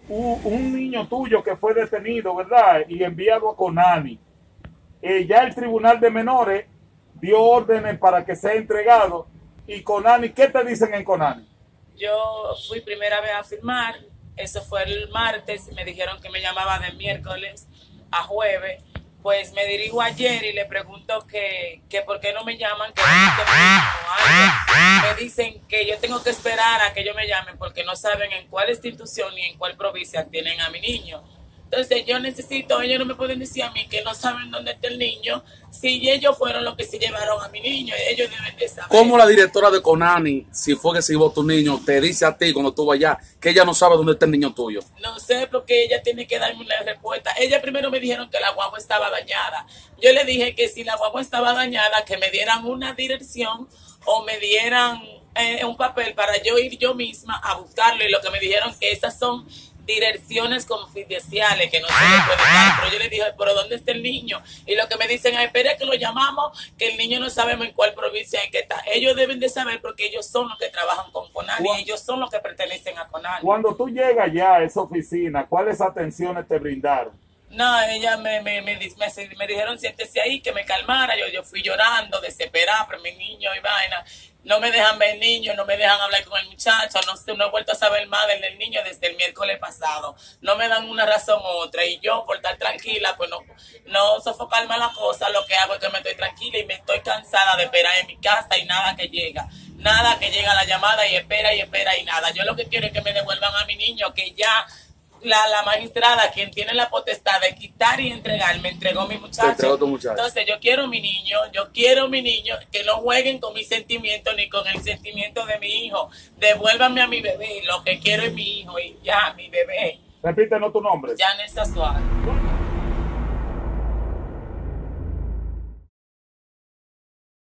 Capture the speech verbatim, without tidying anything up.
un, un niño tuyo que fue detenido, ¿verdad? Y enviado a Conani. Eh, ya el Tribunal de Menores dio órdenes para que sea entregado. Y Conani, ¿qué te dicen en Conani? Yo fui primera vez a firmar, eso fue el martes, me dijeron que me llamaba de miércoles a jueves, pues me dirijo ayer y le pregunto que, que por qué no me llaman, que, que me dicen que yo tengo que esperar a que ellos me llamen porque no saben en cuál institución ni en cuál provincia tienen a mi niño. Entonces yo necesito, ellos no me pueden decir a mí que no saben dónde está el niño, si ellos fueron los que se llevaron a mi niño, ellos deben de saber. ¿Cómo la directora de Conani, si fue que se llevó tu niño, te dice a ti cuando tú vas allá que ella no sabe dónde está el niño tuyo? No sé, porque ella tiene que darme una respuesta. Ella primero me dijeron que la guagua estaba dañada. Yo le dije que si la guagua estaba dañada, que me dieran una dirección o me dieran eh, un papel para yo ir yo misma a buscarlo. Y lo que me dijeron que esas son direcciones confidenciales que no se le pueden dar, pero yo le dije, pero ¿dónde está el niño? Y lo que me dicen es, espere que lo llamamos, que el niño no sabemos en cuál provincia es que está. Ellos deben de saber porque ellos son los que trabajan con Conani, y ellos son los que pertenecen a Conani. Cuando tú llegas ya a esa oficina, ¿cuáles atenciones te brindaron? No, ella me, me, me, me, me dijeron siéntese ahí, que me calmara. Yo, yo fui llorando, desesperada, pero mi niño y vaina. No me dejan ver el niño, no me dejan hablar con el muchacho, no, sé, no he vuelto a saber más del niño desde el miércoles pasado. No me dan una razón u otra. Y yo, por estar tranquila, pues no, no sofocarme a la cosa, lo que hago es que me estoy tranquila y me estoy cansada de esperar en mi casa y nada que llega. Nada que llega la llamada y espera y espera y nada. Yo lo que quiero es que me devuelvan a mi niño, que ya La, la magistrada, quien tiene la potestad de quitar y entregar, me entregó mi muchacho. entregó tu muchacho. Entonces yo quiero mi niño, yo quiero mi niño, que no jueguen con mis sentimientos ni con el sentimiento de mi hijo. Devuélvanme a mi bebé, lo que quiero es mi hijo y ya, mi bebé. Repítenos tu nombre. Janessa Suárez.